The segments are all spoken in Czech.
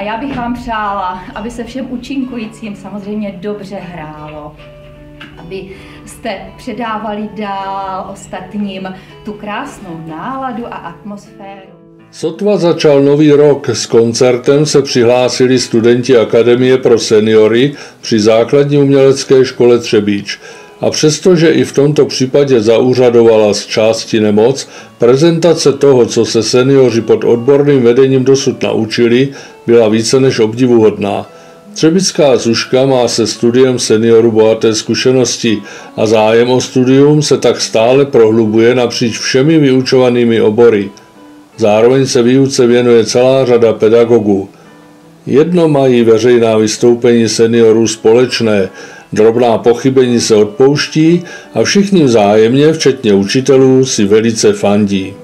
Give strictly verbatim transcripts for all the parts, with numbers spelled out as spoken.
A já bych vám přála, aby se všem účinkujícím samozřejmě dobře hrálo. Aby jste předávali dál ostatním tu krásnou náladu a atmosféru. Sotva začal nový rok, s koncertem se přihlásili studenti Akademie pro seniory při základní umělecké škole Třebíč. A přestože i v tomto případě zaúřadovala z části nemoc, prezentace toho, co se seniori pod odborným vedením dosud naučili, byla více než obdivuhodná. Třebická Zuška má se studiem seniorů bohaté zkušenosti a zájem o studium se tak stále prohlubuje napříč všemi vyučovanými obory. Zároveň se výuce věnuje celá řada pedagogů. Jedno mají veřejná vystoupení seniorů společné, drobná pochybení se odpouští a všichni vzájemně, včetně učitelů, si velice fandí.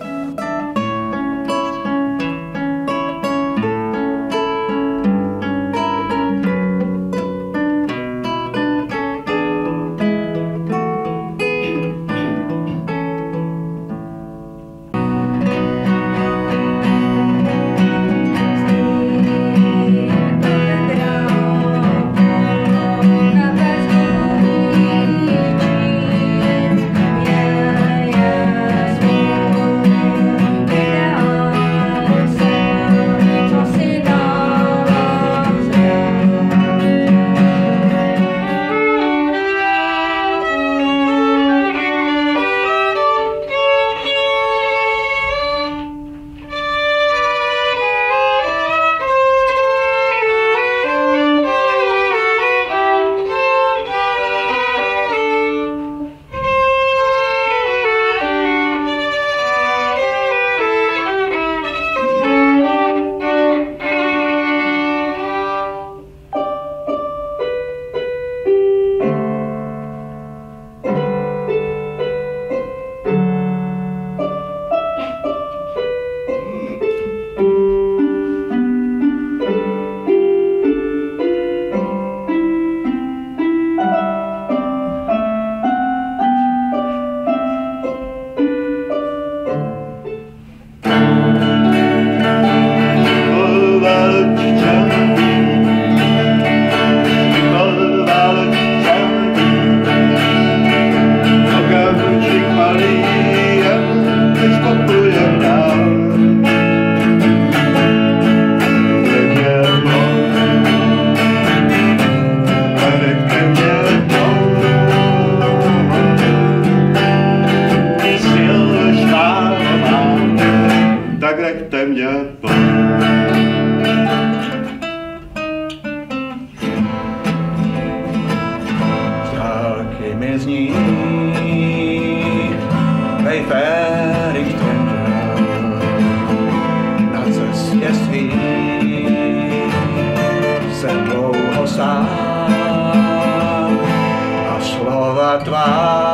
A slova tvá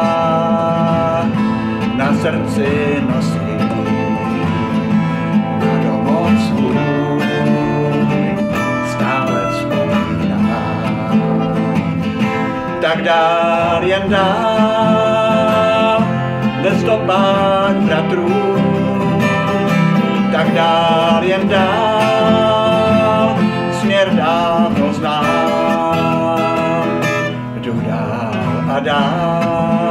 na srdci nosí, na domov svůj stále vzpomínám. Tak dál, jen dál, ve stopách bratrů, tak dál, jen dál, směr dávno znám, jdu dál a dál.